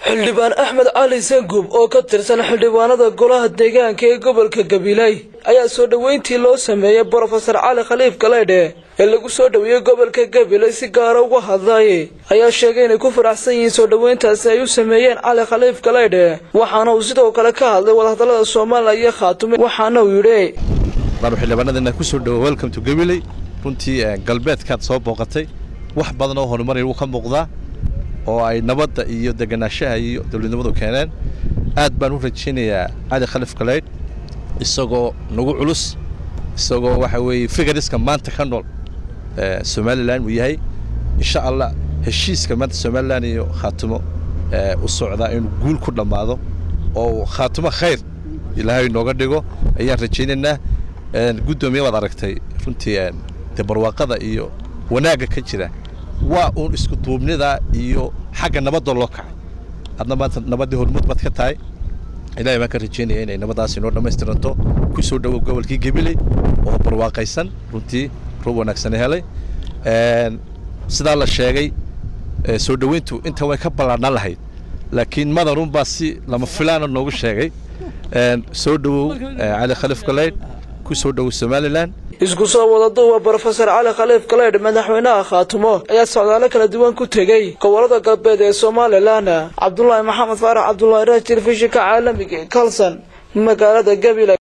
xildhibaan Axmed Cali Sangub oo ka tirsan xildhibaanada golaha deegaanka ee gobolka Gabiley ayaa soo dhaweyntii loo sameeyay Professor Cali Khaliif Galeydhe ee lagu soo dhaweeyay gobolka Gabiley si gaar ah uga hadlay ayaa sheegay inay ku faraxsan yihiin soo dhaweyntaasi ay u sameeyeen Cali Khaliif Galeydhe waxaana uu sidoo kale ka hadlay wadahadalada Soomaaliya iyo Khaatume waxaana uu yiri xildhibaanadana ku soo dhaweey welcome to Gabiley runtii galbeedkaad soo booqatay wax badan oo horumar uu ka muuqdaa oo ay nabadda iyo deganaanshaha iyo dawladnimadu keeneen aad baan u rajaynayaa Cali Khaliif Galeydhe isagoo nagu culus isagoo waxa weeye figariska maanta ka nool Somaliland uu yahay insha Allah heshiiska maanta Somaliland iyo Khaatumo u socda in guul ku dhamaado oo Khaatumo khayr ilaahay nooga dhigo ayaan rajaynaynaa gudoomiye wad aragtay runtii barwaaqada iyo wanaaga ka jira waa uu isku duubnida iyo xagga nabadda loo kacay adna maanta nabadii hormud bad ka tahay ilaahay ma ka rajeynayay inay nabadaas inoo dhameystiranto ku soo dhawo gobolkii Gabiley oo barwaaqaysan runtii roob wanaagsan helay sida la sheegay soo dhaweyntu inta way ka balaadnaan lahayd laakiin madarun baa si lama filaan noogu sheegay soo dhawo Cali Khaliif Galeydhe ku soo dhawo Somaliland isku soo wadaduwa Professor Cali Khaliif Galeydhe madaxweynaha Khaatumo ayaa socdaalo kala duwan ku tagay gobolada galbeed ee Somaliland Cabdullaahi Maxamed Faarax Cabdullaahi Raaj telefishinka caalamiga Kalsan magaalada Gabiley.